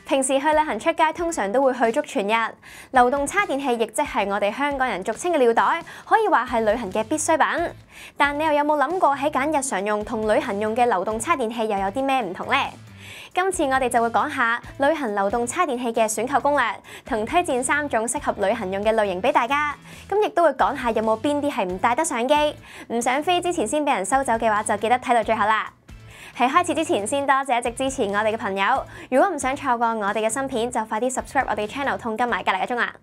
平時去旅行出街，通常都會去足全日。流動叉電器亦即係我哋香港人俗稱嘅尿袋，可以話係旅行嘅必需品。但你又有冇諗過喺揀日常用同旅行用嘅流動叉電器又有啲咩唔同呢？今次我哋就會講下旅行流動叉電器嘅選購攻略，同推薦3種適合旅行用嘅類型俾大家。咁亦都會講下有冇邊啲係唔帶得上機，唔想飛之前先俾人收走嘅話，就記得睇到最後啦。喺開始之前，先多謝一直支持我哋嘅朋友。如果唔想錯過我哋嘅新片，就快啲 subscribe 我哋 channel 同撳埋隔離嘅鐘啦。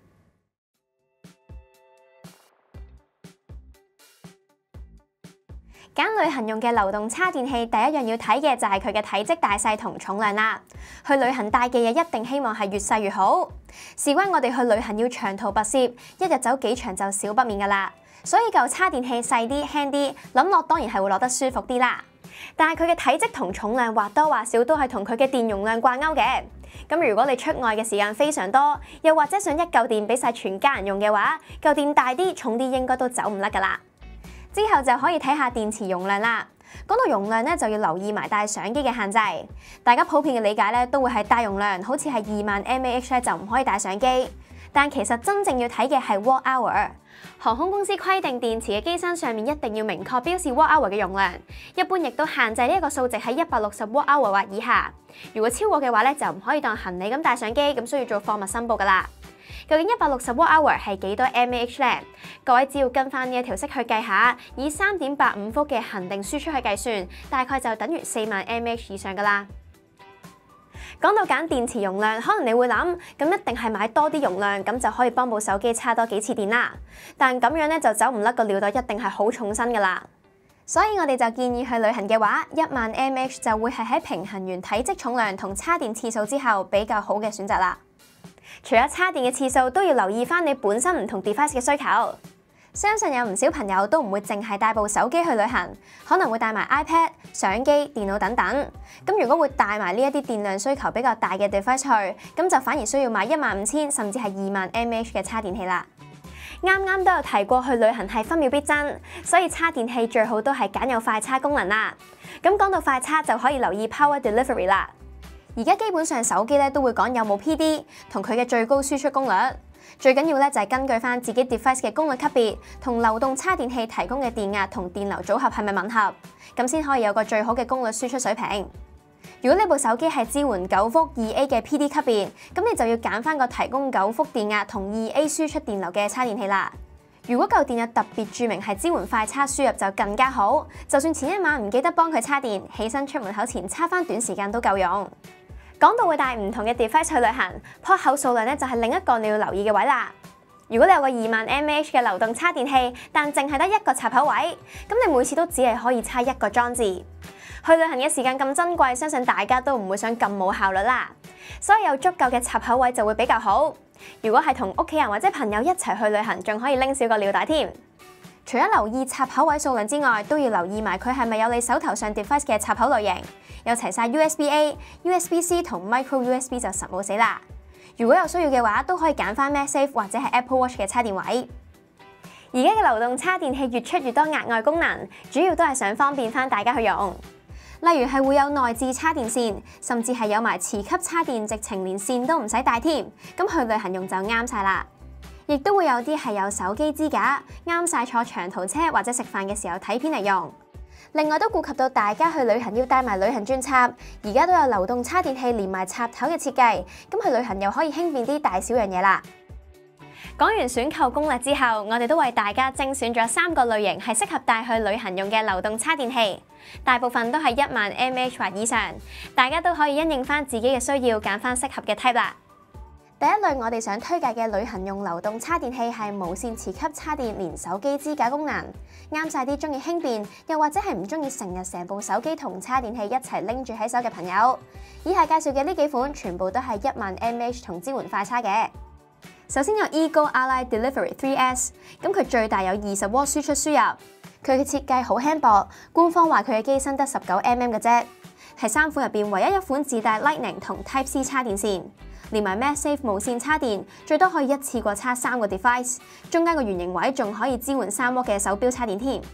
揀旅行用嘅流動叉電器，第一樣要睇嘅就係佢嘅體積大細同重量啦。去旅行帶嘅嘢一定希望係越細越好。事關我哋去旅行要長途跋涉，一日走幾場就少不免㗎啦。所以嚿叉電器細啲輕啲，諗落當然係會攞得舒服啲啦。但係佢嘅體積同重量或多或少都係同佢嘅電容量掛鈎嘅。咁如果你出外嘅時間非常多，又或者想一嚿電俾晒全家人用嘅話，嚿電大啲重啲應該都走唔甩㗎啦。之後就可以睇下電池容量啦。講到容量咧，就要留意埋帶相機嘅限制。大家普遍嘅理解咧，都會係大容量，好似係20000 mAh 咧就唔可以帶相機。但其實真正要睇嘅係 watt hour。航空公司規定電池嘅機身上面一定要明確標示 watt hour 嘅容量，一般亦都限制呢一個數值喺160 watt hour 或以下。如果超過嘅話咧，就唔可以當行李咁帶上機，咁需要做貨物申報噶啦。究竟160 watt hour 係幾多 mAh 咧？各位只要跟翻呢一條式去計下，以3.85伏嘅恒定輸出去計算，大概就等於40000 mAh 以上噶啦。講到揀電池容量，可能你會諗，咁一定係買多啲容量，咁就可以幫部手機叉多幾次電啦。但咁樣咧就走唔甩個尿袋，一定係好重身噶啦。所以我哋就建議去旅行嘅話，10000 mAh 就會係喺平衡完體積重量同叉電次數之後比較好嘅選擇啦。除咗叉電嘅次數，都要留意翻你本身唔同 device 嘅需求。相信有唔少朋友都唔會淨係帶部手機去旅行，可能會帶埋 iPad、相機、電腦等等。咁如果會帶埋呢一啲電量需求比較大嘅 device 去，咁就反而需要買15000甚至係20000 mAh 嘅叉電器啦。啱啱都有提過，去旅行係分秒必爭，所以叉電器最好都係揀有快叉功能啦。咁講到快叉就可以留意 Power Delivery 啦。而家基本上手機咧都會講有冇 PD 同佢嘅最高輸出功率。最緊要咧就係根據翻自己 device 嘅功率級別同流動叉電器提供嘅電壓同電流組合係咪吻合，咁先可以有個最好嘅功率輸出水平。如果呢部手機係支援9伏 2A 嘅 PD 級別，咁你就要揀翻個提供9伏電壓同 2A 輸出電流嘅叉電器啦。如果嚿電有特別註明係支援快叉輸入就更加好，就算前一晚唔記得幫佢叉電，起身出門口前叉翻短時間都夠用。講到會帶唔同嘅 device 去旅行，port 口數量咧就係另一個你要留意嘅位啦。如果你有個20000 mAh 嘅流動叉電器，但淨係得一個插口位，咁你每次都只係可以叉一個裝置。去旅行嘅時間咁珍貴，相信大家都唔會想咁冇效率啦。所以有足夠嘅插口位就會比較好。如果係同屋企人或者朋友一齊去旅行，仲可以拎少個尿袋添。除咗留意插口位數量之外，都要留意埋佢係咪有你手頭上 device 嘅插口類型，有齊晒 USB-A、USB-C 同 Micro USB 就實冇死啦。如果有需要嘅話，都可以揀翻 MagSafe 或者係 Apple Watch 嘅叉電位。而家嘅流動叉電器越出越多額外功能，主要都係想方便翻大家去用。例如係會有內置叉電線，甚至係有埋磁吸叉電，直情連線都唔使帶添。咁去旅行用就啱晒啦。亦都會有啲係有手機支架，啱晒坐長途車或者食飯嘅時候睇片嚟用。另外都顧及到大家去旅行要帶埋旅行專插，而家都有流動叉電器連埋插頭嘅設計，咁去旅行又可以輕便啲大小樣嘢啦。講完選購攻略之後，我哋都為大家精選咗3個類型係適合帶去旅行用嘅流動叉電器，大部分都係10000 mAh 或以上，大家都可以因應翻自己嘅需要揀翻適合嘅 type 啦。第一類我哋想推介嘅旅行用流動叉電器係無線磁吸叉電連手機支架功能，啱晒啲中意輕便又或者係唔中意成日成部手機同叉電器一齊拎住喺手嘅朋友。以下介紹嘅呢幾款全部都係10000 mAh同支援快叉嘅。首先有 Ego Ally Delivery 3S， 咁佢最大有20W輸出輸入，佢嘅設計好輕薄，官方話佢嘅機身得19mm 嘅啫，係3款入邊唯一一款自帶 Lightning 同 Type C 叉電線。連埋 MagSafe 無線叉電，最多可以一次過叉3個 device， 中間個圓形位仲可以支援3W嘅手錶叉電添。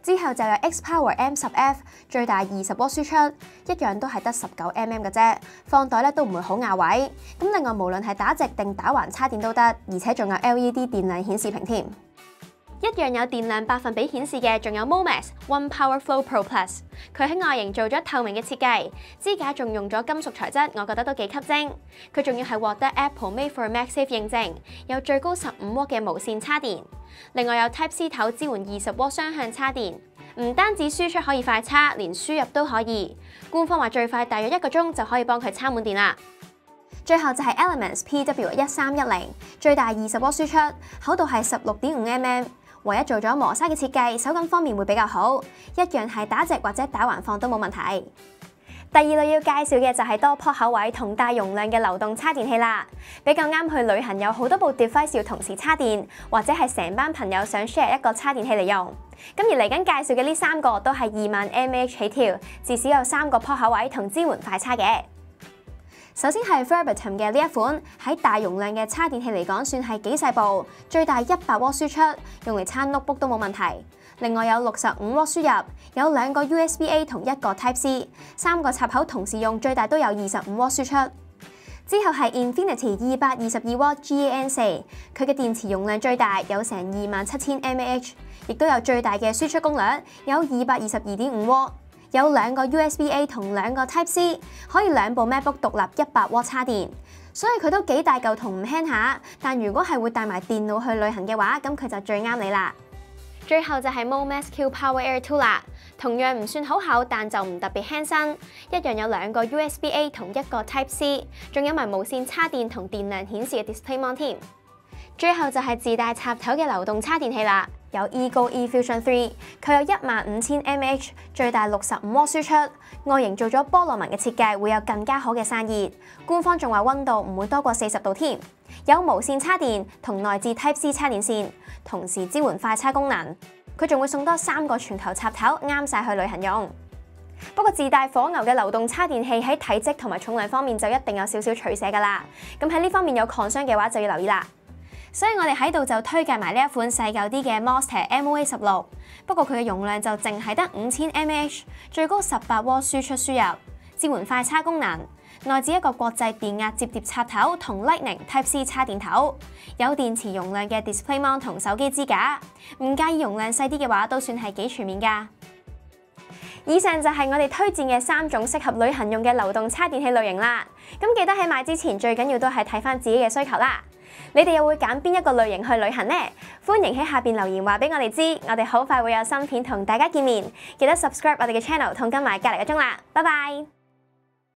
之後就有 XPower M10F， 最大20W輸出，一樣都係得19mm 嘅啫，放袋咧都唔會好壓位。咁另外無論係打直定打橫叉電都得，而且仲有 LED 電量顯示屏添。一樣有電量百分比顯示嘅，仲有 Momax One Power Flow Pro Plus， 佢喺外形做咗透明嘅設計，支架仲用咗金屬材質，我覺得都幾吸睛。佢仲要係獲得 Apple Made for MagSafe 認證，有最高15W嘅無線叉電。另外有 Type C 頭支援20W雙向叉電，唔單止輸出可以快叉，連輸入都可以。官方話最快大約1個鐘就可以幫佢叉滿電啦。最後就係 Elements PW1310， 最大20W輸出，厚度係16.5mm。唯一做咗磨砂嘅設計，手感方面會比較好，一樣係打直或者打橫放都冇問題。第二類要介紹嘅就係多坡口位同大容量嘅流動叉電器啦，比較啱去旅行，有好多部 device 要同時叉電，或者係成班朋友想 share 一個叉電器嚟用。咁而嚟緊介紹嘅呢3個都係20,000mAh起跳，至少有3個坡口位同支援快叉嘅。首先係 Verbatim 嘅呢一款，喺大容量嘅叉電器嚟講算係幾細部，最大100W輸出，用嚟叉 notebook 都冇問題。另外有65W輸入，有2個 USB-A 同1個 Type C，3個插口同時用，最大都有25W輸出。之後係 Infinity 222W GAN4， 佢嘅電池容量最大，有成27,000mAh， 亦都有最大嘅輸出功率，有222.5W。有2個 USB-A 同2個 Type C， 可以2部 MacBook 獨立100W叉電，所以佢都幾大嚿同唔輕下。但如果係會帶埋電腦去旅行嘅話，咁佢就最啱你啦。最後就係 Momax Q Power Air 2啦，同樣唔算好厚，但就唔特別輕身，一樣有2個 USB-A 同1個 Type C， 仲有埋無線叉電同電量顯示嘅 DisplayMon 添。最後就係自帶插頭嘅流動叉電器啦。有 Ego eFusion 3， 佢有15,000mAh， 最大65W輸出，外形做咗菠蘿紋嘅設計，會有更加好嘅散熱。官方仲話溫度唔會多過40度添。有無線叉電同內置 Type C 叉電線，同時支援快叉功能。佢仲會送多3個全球插頭，啱晒去旅行用。不過自帶火牛嘅流動叉電器喺體積同埋重量方面就一定有少少取捨㗎啦。咁喺呢方面有 concern 嘅話就要留意啦。所以我哋喺度就推介埋呢一款細舊啲嘅 Monster MOA16， 不過佢嘅容量就淨係得5000mAh， 最高18W輸出輸入，支援快叉功能，內置一個國際電壓摺疊插頭同 Lightning Type C 叉電頭，有電池容量嘅 DisplayMon 同手機支架，唔介意容量細啲嘅話都算係幾全面㗎。以上就係我哋推薦嘅3種適合旅行用嘅流動叉電器類型啦。咁記得喺買之前最緊要都係睇返自己嘅需求啦。你哋又會揀邊一個類型去旅行呢？歡迎喺下邊留言話俾我哋知，我哋好快會有新片同大家見面。記得 subscribe 我哋嘅 channel同跟埋隔離個鐘啦，拜拜。